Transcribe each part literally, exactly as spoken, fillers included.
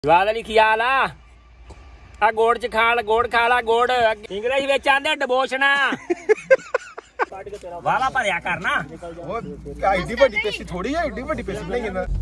ਜਵਾਦ ਅਲੀ ਕੀ ਹਾਲ ਆ ਆ ਗੋੜ ਚ ਖਾਲ ਗੋੜ ਖਾਲਾ ਗੋੜ ਇੰਗਲਿਸ਼ ਵਿੱਚ ਆਂਦੇ ਡਿਵੋਸ਼ਨਾ ਵਾਲਾ ਭਰਿਆ ਕਰਨਾ ਉਹ ਐਡੀ ਵੱਡੀ ਪੇਸ਼ੀ ਥੋੜੀ ਹੈ ਐਡੀ ਵੱਡੀ ਪੇਸ਼ੀ ਨਹੀਂ ਹੈ।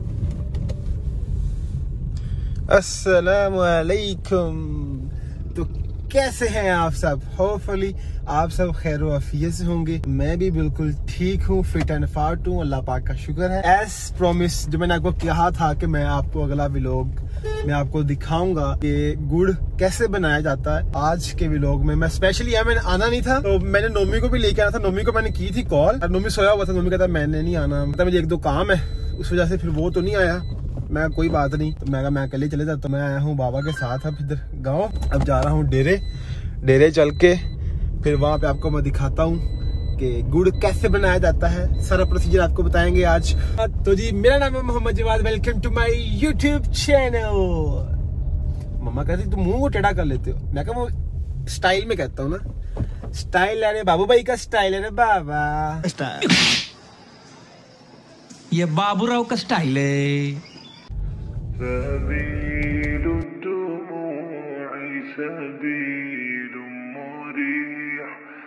अस्सलाम वालेकुम। तो कैसे हैं आप सब? होपफुली आप सब खैर वाफियत से होंगे। मैं भी बिल्कुल ठीक हूँ, फिट एंड फाट हूँ, अल्लाह पाक का शुक्र है। एज प्रॉमिस जो मैंने आपको कहा था कि मैं आपको अगला व्लॉग मैं आपको दिखाऊंगा कि गुड़ कैसे बनाया जाता है। आज के व्लॉग में मैं स्पेशली यहाँ मैंने आना नहीं था, तो मैंने नोमी को भी लेके आना था। नोमी को मैंने की थी कॉल, नोमी सोया हुआ था। नोमी कहता मैंने नहीं आना, मतलब मुझे एक दो काम है, उस वजह से फिर वो तो नहीं आया। मैं कोई बात नहीं, तो मैं मैं अकेले चले जाता। मैं आया हूँ बाबा के साथ अब इधर गाँव। अब जा रहा हूँ डेरे डेरे चल के फिर वहाँ पे आपको मैं दिखाता हूँ कि गुड़ कैसे बनाया जाता है। सारा प्रोसीजर आपको बताएंगे आज। तो जी मेरा नाम है Mohammad Jawad, welcome to my YouTube channel. मम्मा कहती तुम मुंह को टेढ़ा कर लेते हो। मैं कहा वो स्टाइल में कहता हूँ ना, स्टाइल है रे बाबू भाई का स्टाइल है रे बाबा। ये बाबूराव का स्टाइल है। سبيل الدموع سبيل مريح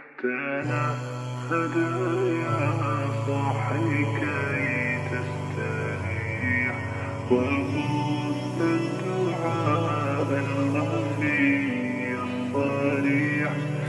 تنهد يا صاحي كي تستريح وغص الدعاء الخفي الصريح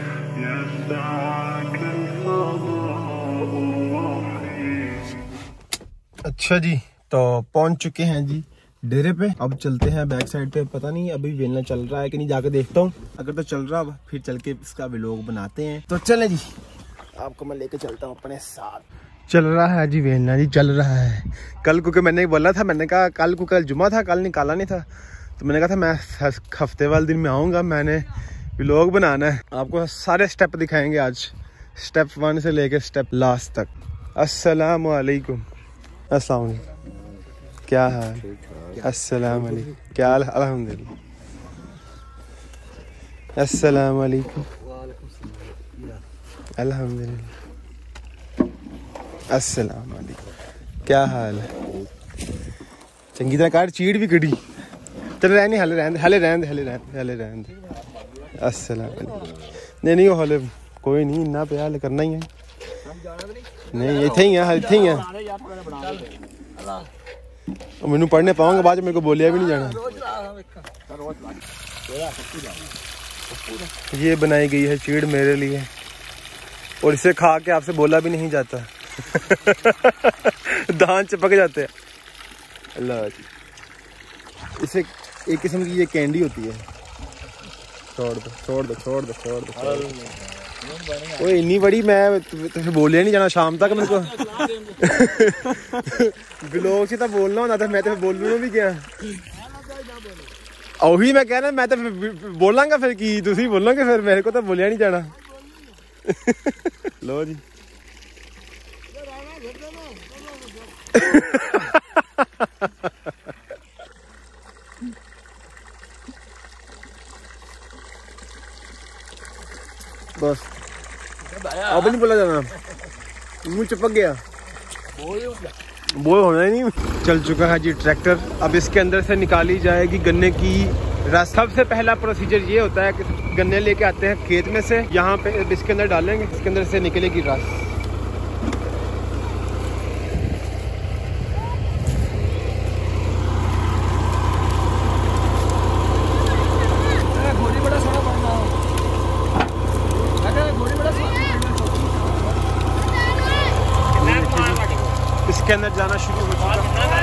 يسعك الفضاء الرحيم। अच्छा जी, तो पहुंच चुके हैं जी डेरे पे। अब चलते हैं बैक साइड पे। पता नहीं अभी वेलना चल रहा है कि नहीं, जाकर देखता हूँ। अगर तो चल रहा फिर चल के इसका व्लॉग बनाते हैं। तो चले जी, आपको मैं लेके चलता हूँ अपने साथ। चल रहा है जी वेलना जी, चल रहा है। कल को मैंने बोला था, मैंने कहा कल को कल जुमा था, कल निकाला नहीं था, तो मैंने कहा था मैं हफ्ते वाले दिन में आऊँगा, मैंने व्लॉग बनाना है। आपको सारे स्टेप दिखाएंगे आज, स्टेप वन से लेके स्टेप लास्ट तक। अस्सलाम वालेकुम। अस्सलाम वालेकुम, क्या हाल? अस्सलाम वालेकुम, क्या हाल? अल्हम्दुलिल्लाह। अस्सलाम वालेकुम, अल्हम्दुलिल्लाह। अस्सलाम वालेकुम, क्या हाल है? चंगी तरह काट, चीड़ भी कड़ी। चल रहने हले रहने हले रहने हले रहने हले रहने। अस्सलाम वालेकुम। नहीं नहीं हले कोई नहीं, इन्ना पे हले करना ही है। नहीं इथे ही है, इथे ही है। मैनू पढ़ने पाऊंगा बाद मेरे को बोलिया भी नहीं जाना। ये बनाई गई है चीड़ मेरे लिए, और इसे खा के आपसे बोला भी नहीं जाता। दांत चिपक जाते हैं। अल्लाह, इसे एक किस्म की ये कैंडी होती है। छोड़ दो छोड़ दो छोड़ दो छोड़ दो। वो इतनी बड़ी, मैं तुझे बोलिया नहीं जाना शाम तक मेरे को। ब्लॉग से तो बोलना होना था, मैं तो बोलूँ भी क्या। ਉਹੀ मैं कहना, मैं तो बोलांगा फिर की तुसी बोलोगे, फिर मेरे को तो बोलिया नहीं जाना। लो जी बस अब नहीं बोला जाना, मुंह चिपक गया, बोल होना ही नहीं। चल चुका है जी ट्रैक्टर। अब इसके अंदर से निकाली जाएगी गन्ने की रस। सबसे पहला प्रोसीजर ये होता है कि गन्ने लेके आते हैं खेत में से, यहाँ पे इसके अंदर डालेंगे, इसके अंदर से निकलेगी रस। इसके अंदर जाना शुरू हो चुका है।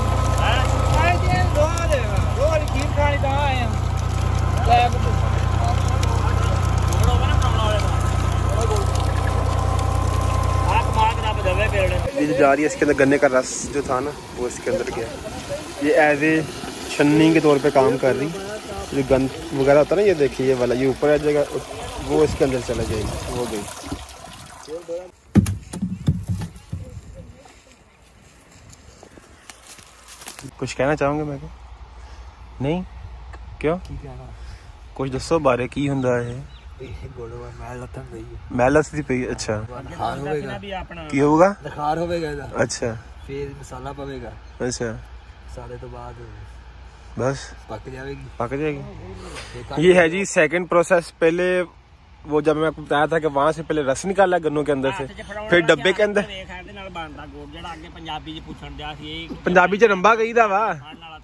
ये जा रही है, इसके अंदर गन्ने का रस जो था ना वो इसके अंदर गया। ये एज ए छन्नी के तौर पे काम कर रही। जो गंद वगैरह होता है ना, ये देखिए ये वाला, ये ऊपर आ जाएगा, वो इसके अंदर चला जाएगी। हो गई। कुछ कहना चाहूँगा मैं को? नहीं क्यों? कुछ दसो बारे की हुंदा है। मैल सी पई। अच्छा की होगा? अच्छा, फिर मसाला पवेगा। अच्छा, मसाले तो बाद बस पक जाएगी पक जाएगी। ये है जी सेकंड प्रोसेस। पहले वो जब मैं आपको बताया था कि वहाँ से पहले रस निकाला गन्नों के अंदर से, फिर डब्बे के अंदर। पंजाबी च रंबा कही दा वा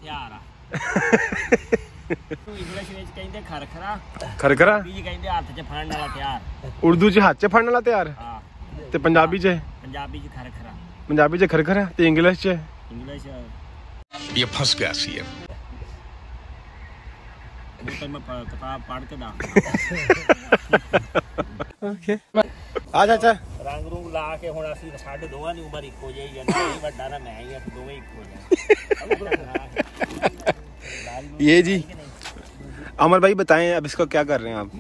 खरखरा, उर्दू च हाथ च फड़न वाला त्यार ते पंजाबी च पंजाबी च खरखरा, पंजाबी च खरखरा ते इंग्लिश च इंग्लिश। ये फंस गया सीएम। किताब पढ़ के दा ओके अच्छा अच्छा रंग रूंग ला के हुण असीं साडे दोवां दी उम्र इक्को जेही है, नहीं वड्डा ना मैं ही, असीं दोवें इक्को जे। ये जी अमर भाई बताएं अब इसको क्या कर रहे हैं आप?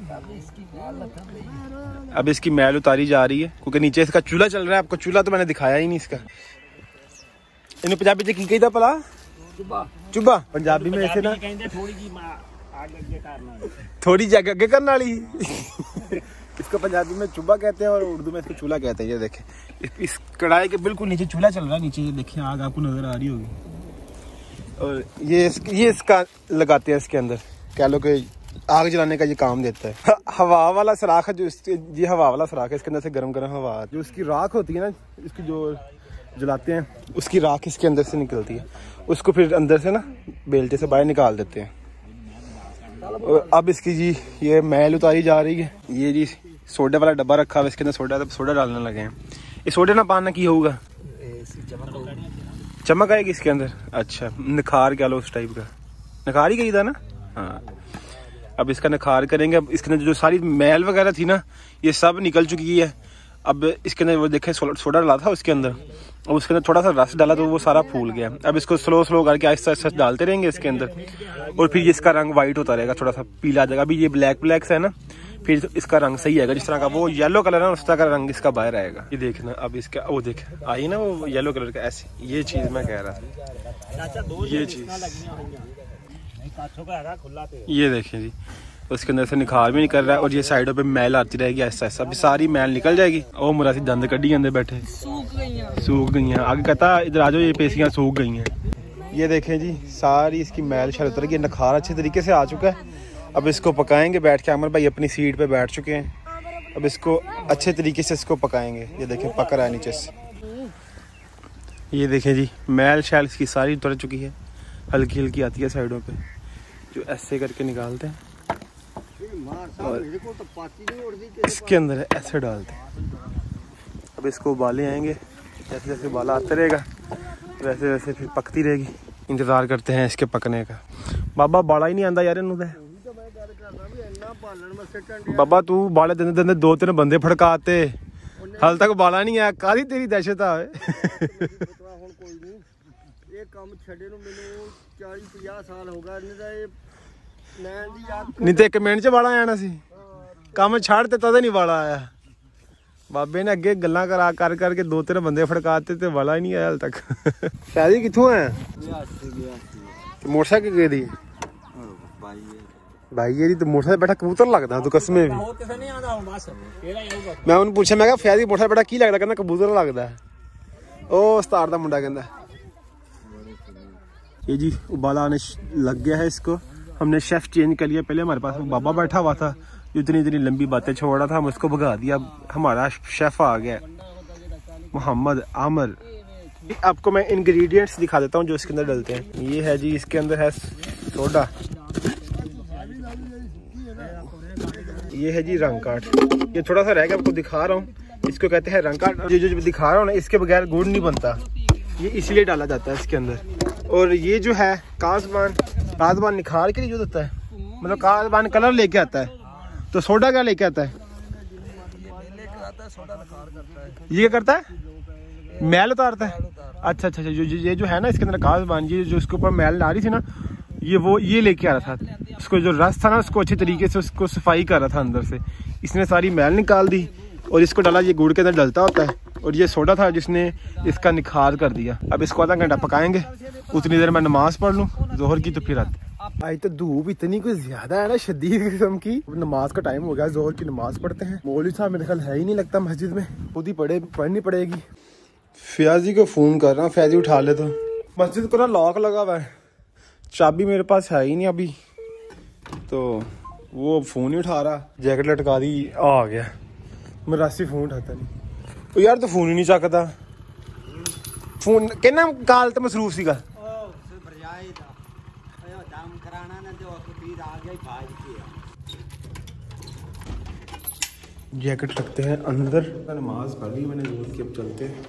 अब इसकी मैल उतारी जा रही है क्योंकि नीचे इसका चूल्हा चल रहा है। आपको चूल्हा तो मैंने दिखाया ही नहीं इसका। इन्हें पंजाबी च की कहीदा भला? चुब्बा। चुब्बा पंजाबी में ऐसे ना थोड़ी जी आगे करना, थोड़ी जगह आगे करने वाली। इसको पंजाबी में चुब्बा कहते हैं और उर्दू में इसको चूल्हा कहते हैं। ये देखें इस कढ़ाई के बिल्कुल नीचे चूल्हा चल रहा है। नीचे ये देखें आग आपको नजर आ रही होगी। और ये इस, ये इसका लगाते हैं इसके अंदर, कह लो कि आग जलाने का ये काम देता है। हवा वाला सराख है जो ये हवा वाला सराख है, इसके अंदर से गर्म गर्म हवा जो उसकी राख होती है ना, इसकी जो जलाते हैं उसकी राख इसके अंदर से निकलती है, उसको फिर अंदर से ना बेलचे से बाहर निकाल देते हैं। और अब इसकी जी ये मैल उतारी जा रही है। ये जी सोडे वाला डब्बा रखा हुआ, इसके अंदर सोडा सोडा डालने लगे हैं। ये सोडे ना पाना की होगा, चमक आएगी इसके अंदर। अच्छा निखार क्या लो उस टाइप का, निखार ही कही था ना। हाँ अब इसका निखार करेंगे। अब इसके अंदर जो सारी मैल वगैरह थी ना ये सब निकल चुकी है। अब इसके अंदर वो देखें सोडा डाला था उसके अंदर, और उसके अंदर थोड़ा सा रस डाला तो वो सारा फूल गया। अब इसको स्लो स्लो करके आहिस्ता आहिस्ता डालते रहेंगे इसके अंदर, और फिर ये इसका रंग वाइट होता रहेगा, थोड़ा सा पीला आ जाएगा। अभी ये ब्लैक ब्लैक है ना, फिर इसका रंग सही आएगा। जिस तरह का वो येलो कलर है ना उस तरह का रंग इसका बाहर आएगा। ये देखना अब इसका वो देख आई ना वो येलो कलर का ऐसे, ये चीज मैं कह रहा था। ये चीज ये देखें जी उसके अंदर से निखार भी निकल रहा है, और ये साइडों पे मैल आती रहेगी ऐसा ऐसा। अभी सारी मैल निकल जाएगी। और मुरासी दंद कड्डी अंदर बैठे सूख गई हैं, सूख गई हैं। आगे कहता इधर आ जाओ ये पेशियां सूख गई हैं। ये देखें जी सारी इसकी मैल शल उतर गई, निखार अच्छे तरीके से आ चुका है। अब इसको पकाएंगे बैठ के। अमर भाई अपनी सीट पे बैठ चुके हैं। अब इसको अच्छे तरीके से इसको पकाएंगे। ये देखें पक रहा है नीचे से। ये देखें जी मैल शैल इसकी सारी उतर चुकी है, हल्की हल्की आती है साइडों पे, जो ऐसे करके निकालते हैं और इसके अंदर ऐसे डालते हैं। अब इसको उबाले आएंगे, जैसे जैसे उबाला आता रहेगा वैसे वैसे फिर पकती रहेगी। इंतज़ार करते हैं इसके पकने का। बाबा बाला ही नहीं आंदा यार इनू। बाबा तू बाले दिन दिन दो तीन बंदे फड़काते, हाल तक बाला नहीं आया। कादी तेरी दहशत आए। नहीं तो एक मिनट च वाला आना सी, काम छड़ ते तद नहीं वाला आया। बाबे ने अगे गल्लां करा कर करके दो तीन बंदे फड़काते ते वाला ही नहीं आया हाल तक। शादी किथों है? मोटरसाइकिल गई थी भाई ये तो मोटरसाइकिल बैठा कबूतर लगता तू कसमें भी। मैं उन्हें पूछा मैं क्या फैदी मोटरसाइकिल बैठा की लगता, कहना कबूतर लगता है। ओ उस्ताद दा मुंडा कहंदा। ये जी उबाला आने लग गया है इसको। हमने शेफ चेंज कर लिया। पहले हमारे पास बाबा बैठा हुआ था जो इतनी इतनी लंबी बातें छोड़ रहा था, हम उसको भगा दिया। अब हमारा शेफ आ गया मोहम्मद आमर। आपको मैं इंग्रेडिएंट्स दिखा देता हूँ जो इसके अंदर डलते हैं। ये है जी इसके अंदर है सोडा, ये है जी रंग काट। ये थोड़ा सा रह गया आपको दिखा रहा हूँ, इसको कहते हैं रंग काट। ये जो दिखा रहा हूँ ना इसके बगैर गुड़ नहीं बनता, ये इसलिए डाला जाता है इसके अंदर। और ये जो है काजबान, काजबान निखार के लिए यूज होता है, मतलब काजबान कलर लेके आता है। तो सोडा क्या लेके आता है? ये क्या करता है? मैल उतारता है। अच्छा अच्छा अच्छा, जो ये जो है ना इसके अंदर काजबान, ये जो इसके ऊपर मैल आ रही थी ना, ये वो ये लेके आ रहा था। उसको जो रस था ना उसको अच्छे तरीके से उसको सफाई कर रहा था अंदर से। इसने सारी मैल निकाल दी और इसको डाला। ये गुड़ के अंदर डलता होता है, और ये सोडा था जिसने इसका निखार कर दिया। अब इसको आधा घंटा पकाएंगे, उतनी देर में नमाज पढ़ लूँ जोहर की, तो फिर आते। आज तो धूप इतनी कुछ ज्यादा है ना, शदीद किस्म की। नमाज का टाइम हो गया, जोहर की नमाज पढ़ते हैं। मौलवी साहब मेरे ख्याल है ही नहीं लगता मस्जिद में, खुद ही पढ़े पढ़नी पड़ेगी। फयाजी को फोन कर रहा हूँ, फयाजी उठा ले तो। मस्जिद को ना लॉक लगा हुआ है, चाबी मेरे पास है ही नहीं अभी, तो वो फ़ोन ही उठा रहा, जैकेट लटका दी, आ गया मरासी फ़ोन उठाता नहीं। तो यार तो फ़ोन ही नहीं चकता, फ़ोन कहना काल तो मसरूफ सीगा। जैकेट रखते हैं अंदर, नमाज पढ़ ली मैंने यूज़ की, अब चलते हैं।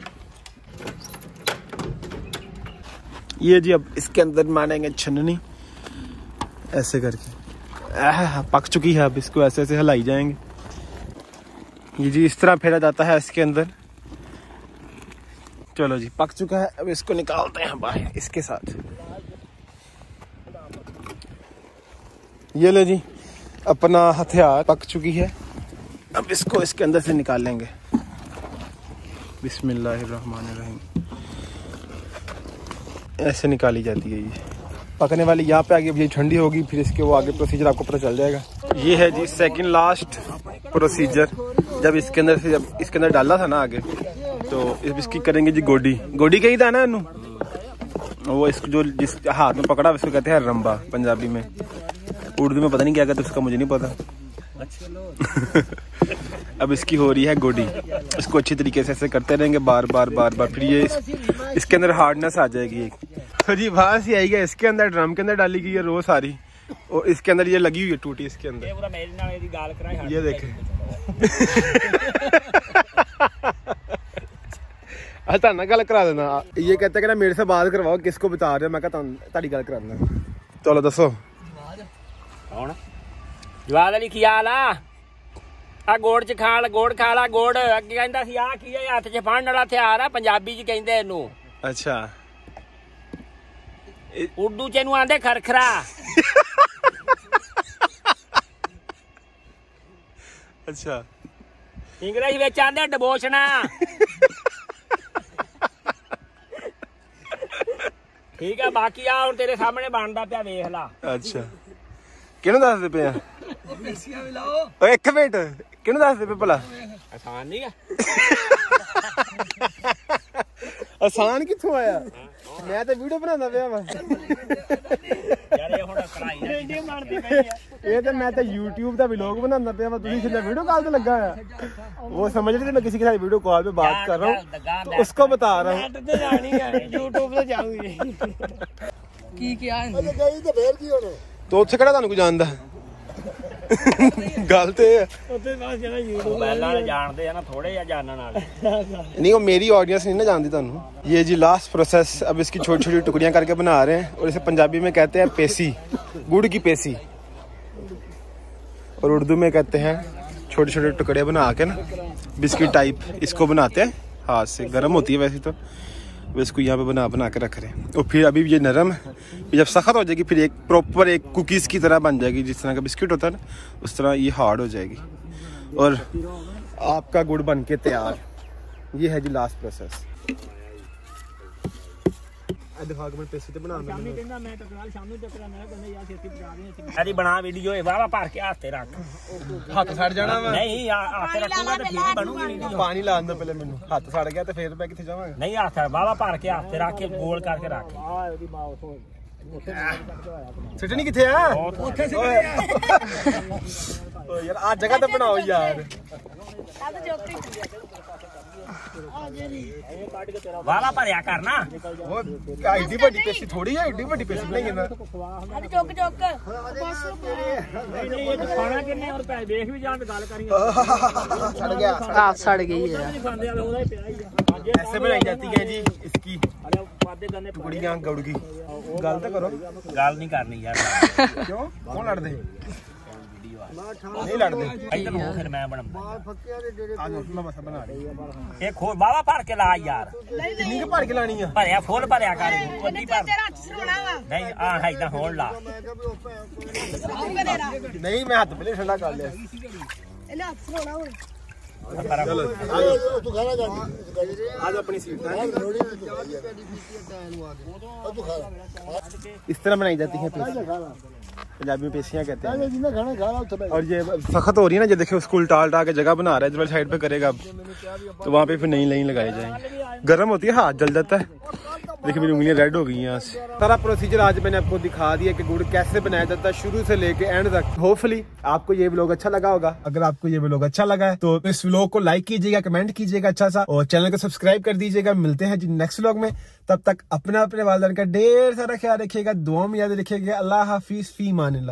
ये जी अब इसके अंदर मारेंगे छन्नी ऐसे करके, आह, पक चुकी है, अब इसको ऐसे ऐसे हिलाई जाएंगे। ये जी इस तरह फेरा जाता है इसके अंदर। चलो जी पक चुका है, अब इसको निकालते हैं बाहर इसके साथ। ये ले जी अपना हथियार, पक चुकी है, अब इसको इसके अंदर से निकाल लेंगे। बिस्मिल्लाहिर्रहमानिर्रहीम, ऐसे निकाली जाती है ये पकने वाली। यहाँ पे आगे अब ये ठंडी होगी, फिर इसके वो आगे प्रोसीजर आपको पता चल जाएगा। ये है जी सेकंड लास्ट प्रोसीजर। जब इसके अंदर से जब इसके अंदर डाला था ना आगे, तो इसकी करेंगे जी गोडी। गोडी कही था ना इनू, वो इसको जो जिस हाथ में पकड़ा उसको कहते हैं रंबा पंजाबी में, उर्दू में पता नहीं क्या कहते उसका, मुझे नहीं पता। अब इसकी हो रही है गोडी, इसको अच्छी तरीके से ऐसे करते रहेंगे बार बार बार बार, फिर ये इस, इसके अंदर हार्डनेस आ जाएगी एक। तो जी बाहर से आई है, इसके अंदर ड्रम के अंदर डाली गई है रो सारी, और इसके अंदर ये लगी हुई है टूटी इसके अंदर। ये देखें अच्छा ना गल करा देना, ये कहते हैं कि ना मेरे से बात करवाओ, किसको बता रहे हो, मैं कहता ताड़ी गल करा देना। चलो दसो कौन जवाद अली की हाल आ? आ गोड़ च खा गोड़ खा ला गोड़। अगे कहंदा सी आ की है, हत्थ च फड़न वाला हथियार आ, पंजाबी च कहंदे इनू। अच्छा उर्दू च इनू आंदे खरखरा। अच्छा इंग्लिश विच आंदे डबोशना। ठीक है, बाकी आ हुण तेरे सामने बनदा पिया, वेख ला। अच्छा किहनू दसदे पे आ? एक मिनट, किहनू दसदे पे भला? आसान नहीं है। आसान कित्थों आया? मैं तो वीडियो बनांदा पिया वा। यार ये हुण कढ़ाई ना वीडियो बनदी पई है। ये तो मैं तो यूट्यूब का व्लॉग बनांदा पिया वा, तुसीं सिर्फ वीडियो कॉल पे लगा है। वो समझ रहे थे मैं किसी के साथ वीडियो कॉल पे बात कर रहा हूँ, तो उसको बता रहा हूँ। तो जानी है यूट्यूब पे जाऊंगी की क्या है। अच्छा गई तो फिर की होने, तो उत्थे किहड़ा तुहानू कोई जानदा? गल ते ਉੱਥੇ ਬਸ ਜਿਹੜਾ YouTube ਵਾਲੇ ਜਾਣਦੇ ਆ ਨਾ, ਥੋੜੇ ਜਿਹਾ ਜਾਣਨ ਵਾਲੇ नहीं, वो मेरी ऑडियंस नहीं ना जानती तुहानू। ये जी लास्ट प्रोसेस, अब इसकी छोटी छोटी टुकड़ियां करके बना रहे हैं, और इसे पंजाबी में कहते हैं पेसी, गुड़ की पेसी, और उर्दू में कहते हैं छोटे छोटे टुकड़े बना के ना बिस्किट टाइप इसको बनाते हैं हाथ से। गर्म होती है वैसे तो, वो इसको यहाँ पे बना बना के रख रहे हैं। और फिर अभी ये नरम है, जब सख्त हो जाएगी फिर एक प्रॉपर एक कुकीज़ की तरह बन जाएगी, जिस तरह का बिस्किट होता है ना उस तरह ये हार्ड हो जाएगी, और आपका गुड़ बन के तैयार। ये है जी लास्ट प्रोसेस। अरे बना वीडियो वावा भर के हाथ रख, हथ सड़ जाना वा। नहीं हाथ रखूंगा तो फिर बनूगी वीडियो। पानी लान दो पहले मैनू, हथ सड़ गया तो फिर मैं किथे जावांगा। नहीं हाथ वावा भर के हाथ रख के गोल करके रख। सिटनी किथे है? ਉੱਥੇ ओ यार आ जगह तो बनाओ यार। वावा भरिया करना। वो एडी बड़ी पेसी थोड़ी है, एडी बड़ी पेसी नहीं है ना। अरे चुक चुक नहीं नहीं ये तो खाना किन्ने और पैसे देख भी जान गल करी। सड़ गया, आप सड़ गई है। ऐसे बनाई जाती है जी इसकी अरे वादे गन्ने टुकड़ियां गुड़ की। गल तो करो, गल नहीं करनी यार। क्यों कौन लड़दे? नहीं लड़दे। इधर हो फिर मैं बना आज मैं बस बना रही। एक खोल वावा भर के ला यार। कितनी के भर के लानी है? भरिया फुल भरिया कर कोटी भर। तेरा हथ सड़ाना वा नहीं आ है इधर होल ला। नहीं मैं हाथ पहले ठंडा कर लिया। ਇਹਨੇ ਹੱਥ ਸੜਾਉਣਾ ਹੁਣ। चलो आज अपनी सीट इस तरह बनाई जाती है पंजाबी में पेशियां कहते हैं। और ये सख्त हो रही है ना, जो देखिए उसको उल्टा उल्टा के जगह बना रहा है, इधर साइड पे करेगा अब तो वहाँ पे फिर नई लाइन लगाई जाएंगी। गर्म होती है, हाथ जल जाता है, देखिए मेरी उंगलियां रेड हो गई हैं यहाँ से। सारा प्रोसीजर आज मैंने आपको दिखा दिया कि गुड़ कैसे बनाया जाता है शुरू से लेके एंड तक। होपफुली आपको ये व्लॉग अच्छा लगा होगा। अगर आपको ये व्लॉग अच्छा लगा है तो इस व्लॉग को लाइक कीजिएगा, कमेंट कीजिएगा अच्छा सा, और चैनल को सब्सक्राइब कर दीजिएगा। मिलते हैं जी नेक्स्ट व्लॉग में। तब तक अपना अपने वालिदैन का ढेर सारा ख्याल रखिएगा, दुआ में याद रखिएगा। अल्लाह हाफिज, फी मान अल्लाह।